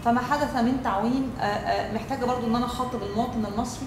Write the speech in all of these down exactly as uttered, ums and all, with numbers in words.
فما حدث من تعويم محتاجه برضو ان انا اخاطب المواطن المصري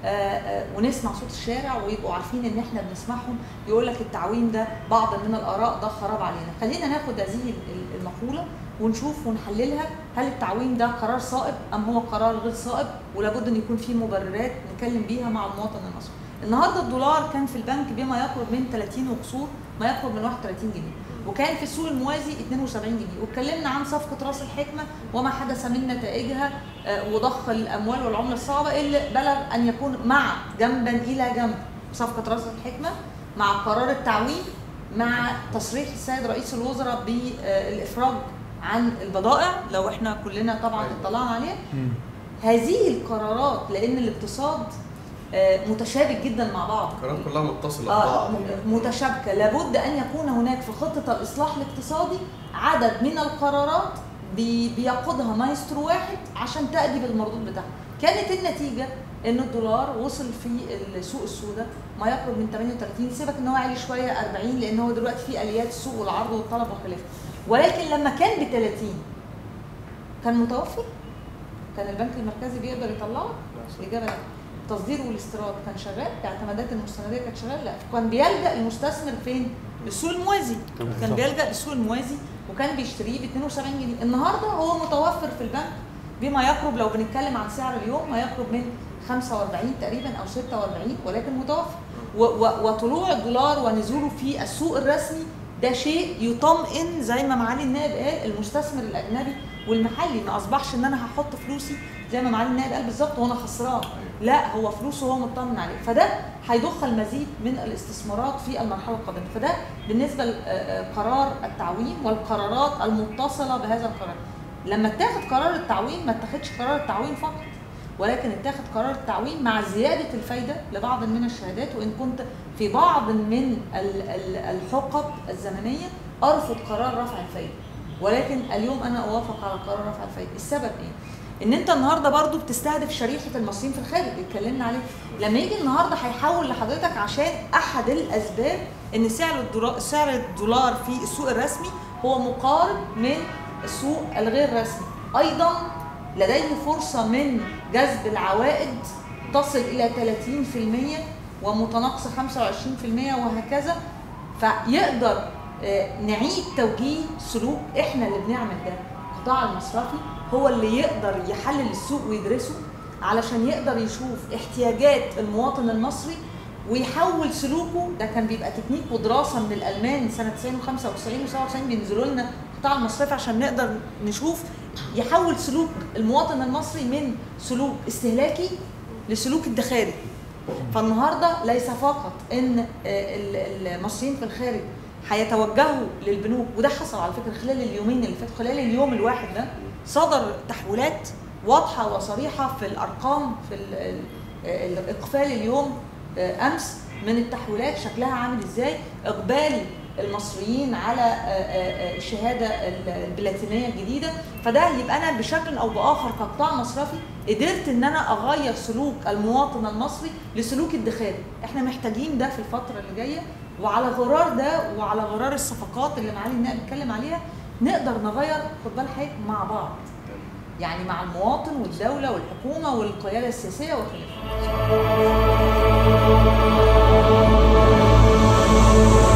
ونسمع صوت الشارع ويبقوا عارفين ان احنا بنسمعهم. يقول لك التعويم ده بعض من الاراء ده خراب علينا. خلينا ناخد هذه المقوله ونشوف ونحللها، هل التعويم ده قرار صائب ام هو قرار غير صائب، ولابد ان يكون فيه مبررات نتكلم بيها مع المواطن المصري. النهارده الدولار كان في البنك بما يقرب من ثلاثين وكسور، ما يقرب من واحد وثلاثين جنيه، وكان في السوق الموازي اثنين وسبعين جنيه، واتكلمنا عن صفقه راس الحكمه وما حدث من نتائجها وضخ الاموال والعمله الصعبه اللي بلغ ان يكون مع جنبا الى جنب صفقه راس الحكمه مع قرار التعويم مع تصريح السيد رئيس الوزراء بالافراج عن البضائع لو احنا كلنا طبعا اطلعنا عليها. هذه القرارات لان الاقتصاد متشابك جدا مع بعض، القرارات كلها متصله آه متشابكه، لابد ان يكون هناك في خطه الاصلاح الاقتصادي عدد من القرارات بيقودها مايسترو واحد عشان تأدي بالمردود بتاعها. كانت النتيجه ان الدولار وصل في السوق السوداء ما يقرب من ثمانية وثلاثين، سيبك ان هو عالي شويه أربعين لان هو دلوقتي في اليات السوق والعرض والطلب وخلافه، ولكن لما كان ب ثلاثين كان متوفر؟ كان البنك المركزي بيقدر يطلعه؟ الاجابه لا. التصدير والاستيراد كان شغال، الاعتمادات المستنديه كانت شغاله؟ لا. كان بيلجأ المستثمر فين؟ للسوق الموازي، كان بيلجأ للسوق الموازي وكان بيشتريه ب اثنين وسبعين جنيه. النهارده هو متوفر في البنك بما يقرب، لو بنتكلم عن سعر اليوم، ما يقرب من خمسة وأربعين تقريبا او ستة وأربعين، ولكن متوفر. وطلوع الدولار ونزوله في السوق الرسمي ده شيء يطمئن زي ما معالي النائب قال المستثمر الاجنبي والمحلي. ما اصبحش ان انا هحط فلوسي زي ما معالي النائب قال بالظبط وانا خسران، لا، هو فلوسه هو مطمن عليه، فده هيضخ المزيد من الاستثمارات في المرحله القادمه. فده بالنسبه لقرار التعويم والقرارات المتصله بهذا القرار. لما اتاخد قرار التعويم ما اتاخدش قرار التعويم فقط، ولكن اتاخد قرار التعويم مع زياده الفايده لبعض من الشهادات، وان كنت في بعض من الحقب الزمنيه ارفض قرار رفع الفايده، ولكن اليوم انا اوافق على قرار رفع الفايده. السبب ايه؟ ان انت النهارده برضو بتستهدف شريحه المصريين في الخارج اللي اتكلمنا عليه. لما يجي النهارده هيحول لحضرتك عشان احد الاسباب ان سعر الدولار سعر الدولار في السوق الرسمي هو مقارب من السوق الغير رسمي، ايضا لديه فرصه من جذب العوائد تصل الى ثلاثين بالمئة ومتناقصه خمسة وعشرين بالمئة وهكذا، فيقدر نعيد توجيه سلوك. احنا اللي بنعمل ده، القطاع المصرفي هو اللي يقدر يحلل السوق ويدرسه علشان يقدر يشوف احتياجات المواطن المصري ويحول سلوكه. ده كان بيبقى تكنيك ودراسه من الالمان سنه تسعين وخمسة وتسعين وسبعة وتسعين بينزلوا لنا القطاع المصرفي عشان نقدر نشوف يحول سلوك المواطن المصري من سلوك استهلاكي لسلوك ادخاري. فالنهارده ليس فقط ان المصريين في الخارج هيتوجهوا للبنوك، وده حصل على فكره خلال اليومين اللي فاتوا، خلال اليوم الواحد ده صدر تحويلات واضحه وصريحه في الارقام في الاقفال اليوم امس من التحويلات شكلها عامل ازاي، اقبال المصريين على الشهاده البلاتينيه الجديده. فده يبقى انا بشكل او باخر كقطاع مصرفي قدرت ان انا اغير سلوك المواطن المصري لسلوك ادخاري. احنا محتاجين ده في الفتره اللي جايه، وعلى غرار ده وعلى غرار الصفقات اللي معالي النائب بيتكلم عليها نقدر نغير، خد بال حضرتك، مع بعض، يعني مع المواطن والدوله والحكومه والقياده السياسيه وخلافه.